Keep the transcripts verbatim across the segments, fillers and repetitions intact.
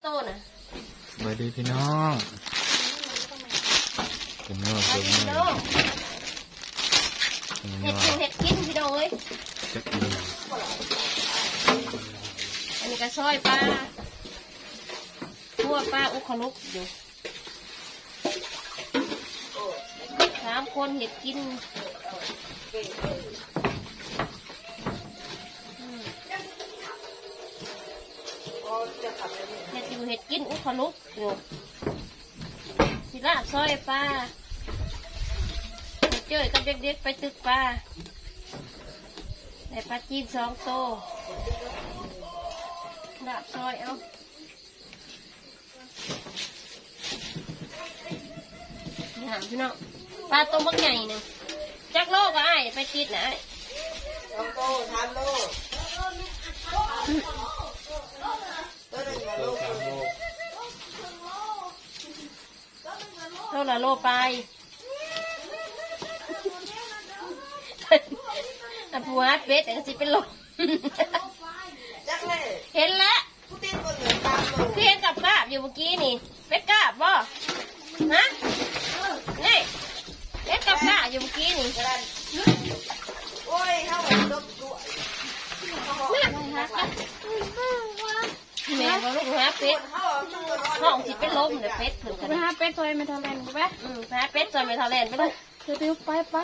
ต้นะสวัสดีพี่น้องเป็นน้องเป็นน้องเห็ดกินเห็ดกินพี่น้องเลยจะกินอันนี้ก็ซอยปลาทั่วปลาอุคลุกอยู่สามคนเห็ดกินเห็ดอยู่เห็ดกินอุคลุกอยู่สิลาบซอยปลาเจอกับเด็กๆไปตึกปลาได้ปลาจีนสองโตลาบซอยเอานี่หางพี่น้องปลาตัวมักใหญ่หนึ่งจักโลก็ไอ้ไปติดนะไอ้สองโลสามโลตัวหนึ่งโลสามโลเท่าละโลไปอันผัวเป็ดแต่ก็สิเป็นลมเห็นแล้วพี่เห็นกับกาบอยู่เมื่อกี้นี่เป็ดกาบบ่ฮะนี่เป็ดกับกาบอยู่เมื่อกี้นี่โอ้ยเข้าไปลบด้วยแม่บอกลูกหาเป็ดห้องสิเป็นลมเดี๋ยวเป็ดถึงกันหาเป็ดซอยไม่ทำแรงใช่ไหมอืมหาเป็ดซอยไม่ทำแรงไปเลยเดี๋ยวติวไปไป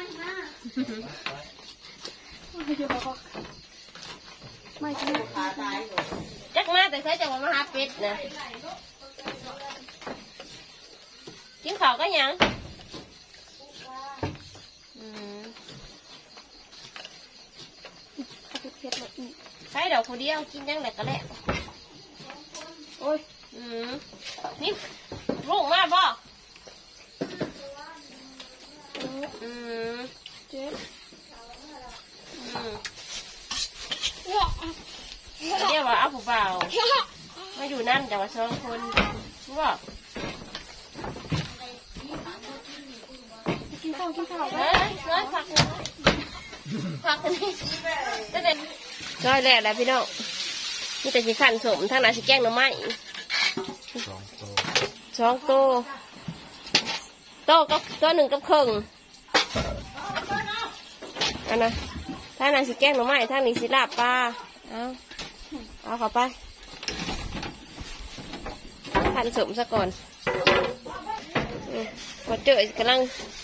ไม่ใช่จักมาแต่ใช้จังหวะมาหาเป็ดนะกินข้าวก็ยังใช้ดอกคนเดียวกินยังไงก็แล้วโอ้ยอืมนี่ลูกมาบ่อืมเจ๊อืมเรียกว่าเอาผู้เบาไม่อยู่นั่นแต่ว่าสองคนรู้ป่ะกินข้าวกินข้าวเฮ้ยเฮ้ยผักผักนี่จะเด็ดช่วยแหละแล้วพี่น้องนี่แต่สิขันสมทั้งนั้นสิแกงหน่อไม้สองโตสองโตโตกับตัวหนึ่งกับครึ่งอันนะท่านั้นสิแกงหน่อไม้ท่านี้สิลาบปลาเอาเอาเข้าไปขันสมซะก่อนพอเจอกำลัง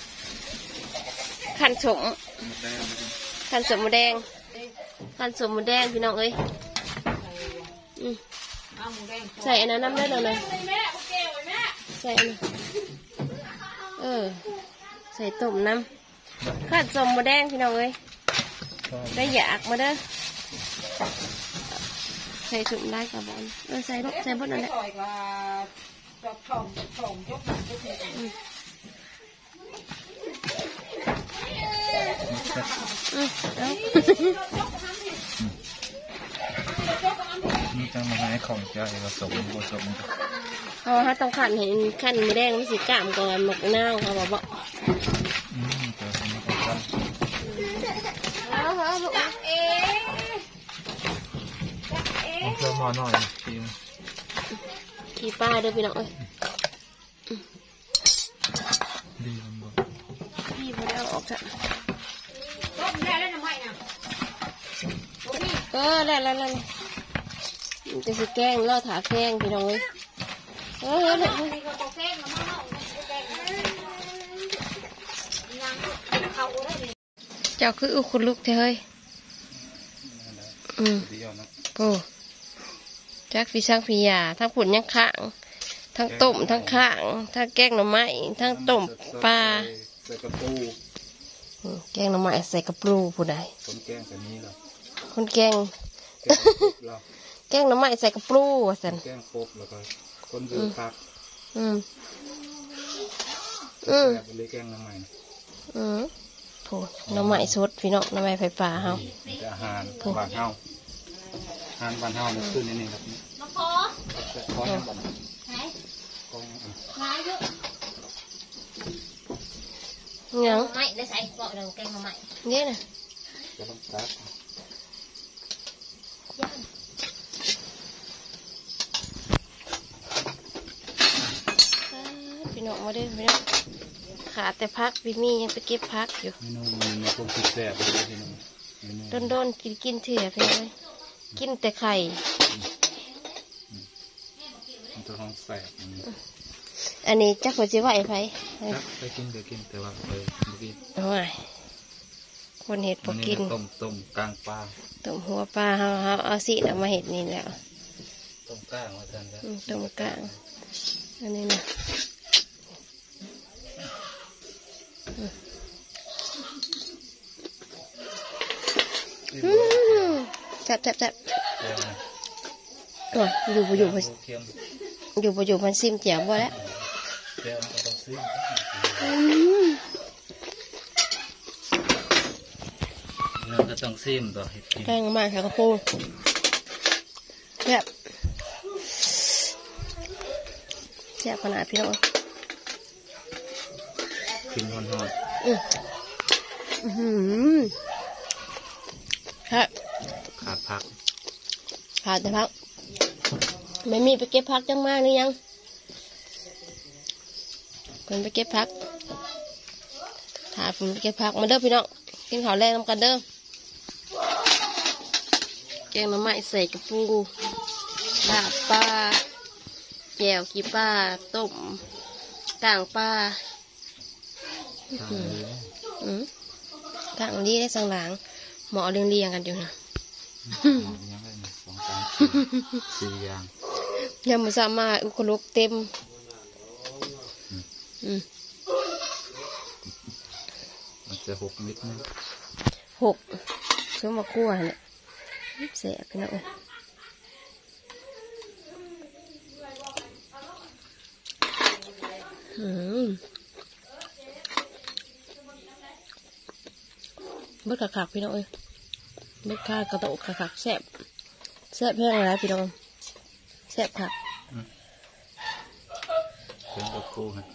ขันสมขันสมหมูแดงขันสมหมูแดงพี่น้องเอ้ยใส่อันนั้นน้ำได้เลยนะใส่อันนั้นเออใส่ต้มน้ำขันสมหมูแดงพี่น้องเอ้ยได้อยากมาเด้อใส่ถุงได้กับบอลเออใส่รถใส่บดนั่นแหละนี่จะมาให้ของใจผสมผสมเขาถ้าต้องขันเห็นขันมือแดงมันสีกล้ามก่อนหมกเน่าเขาบอกว่าอืมเจอคนมาก่อนเอาเหรอลูกเอ๊ะเอาเพิ่มมาหน่อยทีขี่ปลาเด้อพี่น้องเอ้ยดีมันบอกพี่พอได้ออกจ้ะเออแล้วแล้วแล้วจะสิแกงล่อถาแกงพี่น้องเอ้ยเออเฮ้ยเจ้าคืออุคุณลูกเธอเฮ้ยอืมโอ้จักฟีช่างฟียาทั้งผุนยังข้างทั้งต้มทั้งข้างทั้งแกงหน่อไม้ทั้งต้มปลาใส่กระปูแกงหน่อไม้ใส่กระปูผู้ใดคนแกงแบบนี้เหรอคนแกงแกงหน่อไม้ใส่กระปูสันแกงครบแล้วก็คนดูผักอืมอืมเลยแกงหน่อไม้อืมโถหน่อไม้สดพี่น้องหน่อไม้ไฟป่าเฮาอาหารบ้านเฮาอาหารบ้านเฮาเนี่ยขึ้นนี่ครับมาพอพอยังบ้านไหนกองหายเยอะยังไม่ได้ใส่เกาะเดิมแกงหน่อไม้เนี่ยนะจะต้องตัดพี่น้องมาเด้อพี่น้องขาดแต่พักพี่มียังไปเก็บพักอยู่เมนูมันมีความสุดแซ่บเลยพี่น้องเมนูโดนโดนกินกินเถื่อพี่น้องกินแต่ไข่มันจะท้องแซ่บมันอันนี้จักหัวจีไหวไผครับไปกินเดี๋ยวกินแต่ว่าไปเมื่อกี้โอ้ยคนเห็ดพอกินต้มต้มกลางปลาต้มหัวปลาเฮาเฮาเอาสิเอามาเห็ดนี่แล้วต้มกลางมาทันแล้วอืมต้มกลางอันนี้นะอืมแซ่บแซ่บแซ่บเดี๋ยวนะโอ้ยอยู่บ่อยู่บ่เค็มอยู่บ่อยู่มันซิมเจียวบ่แล้วเดี๋ยวมันต้องซื้ออืมเราจะต้องซิมต่อเห็ดกินแกงมากค่ะกระปูแซ่บแซ่บขนาดพี่น้องกินหอนหอนอืออื้อหือครับขาดผักขาดแต่พักไม่มีไปเก็บพักจังมากหรือยังคนไปเก็บพักถาผมไปเก็บพักมาเด้อพี่น้องกินข้าวแรงน้ำกันเด้อแกงหน่อไม้ใส่กระปูลาบปลาแจ่วขี้ปลาต้มก่างปลาทางนี้อืมก่างนี้ได้สังหลังหมอเรียงเรียงๆกันอยู่นะยังไงเนี่ยสองสามสี่สี่อย่างยังไม่สามารถอุคลุกเต็มอืมมันจะหกนิดนึงหกเชื่อมาคั่วเนี่ยเสียพี่น้องอืมเบิดขักๆพี่น้องเอ้ยเบิดข้ากระโตกขักๆแซ่บแซ่บแห้งอะไรพี่น้องแซ่บค่ะเพิ่มกับคู่ฮะ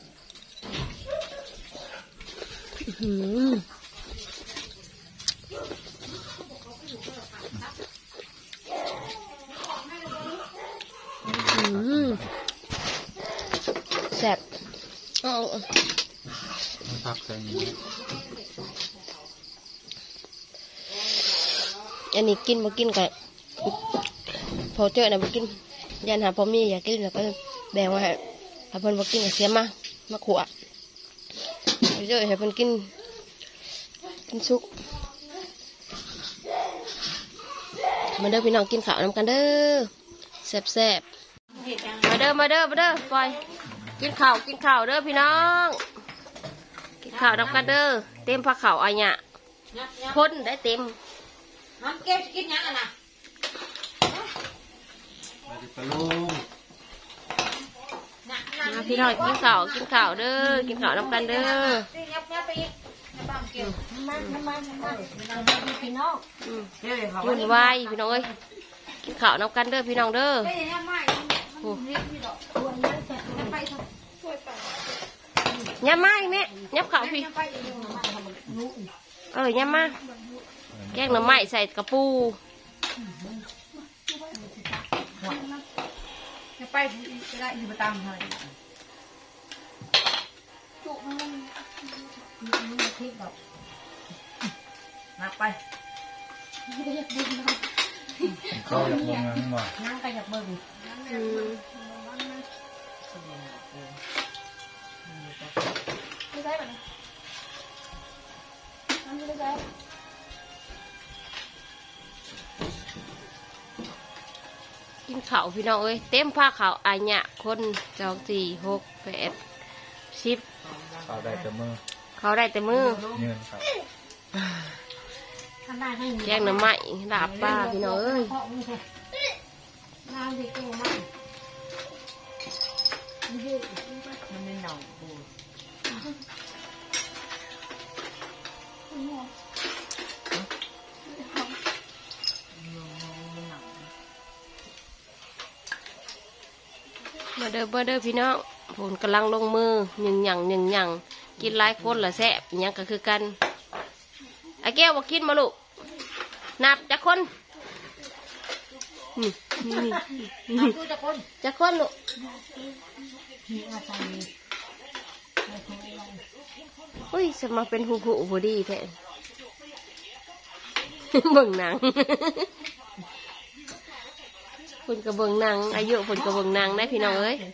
อืมอืมแซ่บเอาไม่พักใส่นี้อันนี้กินมากินกันพอเจอนะมากินยันหาพอมีอยากกินแล้วก็แบ่งไว้ให้ถ้าเพิ่นมากินก็เสียมามาขวดเยอะให้เพิ่นกินกินซุกมาเด้อพี่น้องกินข้าวนำกันเด้อแซ่บแซ่บๆมาเด้อมาเด้อมาเด้อปล่อยกินข้าวกินข้าวเด้อพี่น้องกินข้าวนำกันเด้อเต็มผ้าขาวอันเนี้ยพ่นได้เต็มน้ำเก็บกินยังอ่ะนะมาดิปลาลูกน่ะมาพี่น้องกินข้าวกินข้าวเด้อกินข้าวนำกันเด้อตียับยับไปอีกน้ำตาลเกี่ยวมันมันมันมันมันพี่น้องอืมเดี๋ยวเขายุ่นวายพี่น้องเอ้ยกินข้าวนำกันเด้อพี่น้องเด้อไม่ได้ยังไม่มันเรียกพี่ดอกควรยังจะไปทำช่วยไปยับมาอีกแม่ยับข้าวพี่ยังไปอีกหนึ่งมาทำรู้เออยับมาแกงหน่อไม้ใส่กระปูจะไปจะได้อยู่ประจำเลยจุกมันมันพริกดอกนับไปเขาอยากลงมาหน่อยนั่งไปอยากเบิ่งอืมไม่ใช่แบบนี้มันไม่ใช่กินข้าวพี่น้องเอ้ยเต็มผ้าขาวอันเนี้ยคนสองสี่หกแปดสิบเขาได้แต่มือเขาได้แต่มือเงินครับท่านได้ให้แกงหน่อไม้ลาบปลาพี่น้องเอ้ยน้ำดีเก่งมากมันเป็นหนองปูมาเด้อมาเด้อพี่น้องผลกำลังลงมือหนึ่งหยั่งหนึ่งหยั่งกินหลายคนละแซ่บอิหยังก็คือกันไอ้แก้วบอกกินมาลูกนับจักคนนี่นี่นี่ดูจะคนจักคนลูกมีอาศัยอุ้ยจะมาเป็นหูหูพอดีแท้ เบิ่งหนัง ผลกระเบิ่งหนังอายุผลกระเบิ่งหนังได้พี่น้องเอ้ย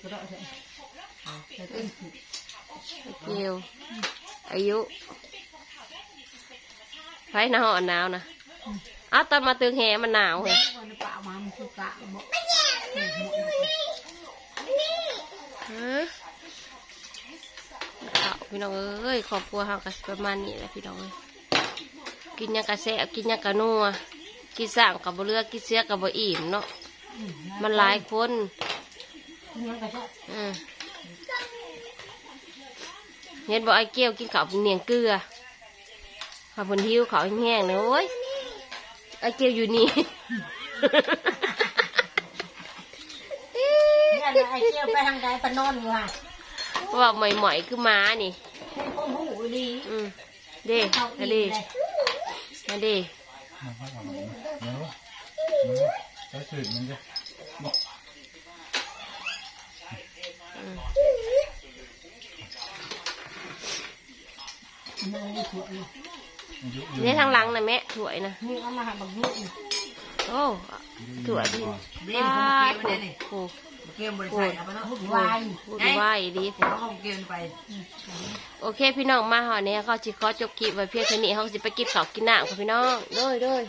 เกี่ยวอายุไฟหนาวหนาวนะอ้าวตอนมาตึงแหมันหนาวเหรอฮะพี่น้องเอ้ยครอบครัวเราก็ประมาณนี้แหละพี่น้องเอ้ยกินยังกระแสกินยังกระนัวกินสร้างกับบ่เลือกกินเสียกับบ่อิ่มเนาะมันหลายคนอืมเห็นบอกไอ้เกี้ยวกินข้าวเป็นเนียงเกลือข้าวบนหิ้วข้าวแห้งๆเลยโอ้ยไอ้เกี้ยวอยู่นี่เนี่ยไอ้เจียวไปทางใดปนอนอยู่อ่ะว่าใหม่ๆคือม้านี่ให้คนหูดีอืมเด้มาเด้มาเด้เนาะใช้สื่อมันจะนี่ทางหลังนะแม่ถวยนะนี่เอามาหาบักยุ่งโอ้ถวยดิเรียมเขาเกมไปเลยโอ้เกมบริษัทเอาไปแล้วหุ่นวายพูดว่าอีดีเขาเอาเกมไปโอเคพี่น้องมาหอเนี่ยเขาจิขอจบคลิปไว้เพียงแค่นี้เขาสิไปกินข้าวกินน้ำกับพี่น้องโดยโดย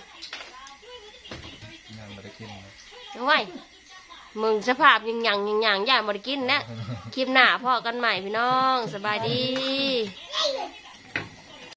ยังไม่ได้กินเลยเอาไว้มึงสภาพยังยังยังยังอย่ามากินนะคลิปหน้าพ่อกันใหม่พี่น้องสบายดี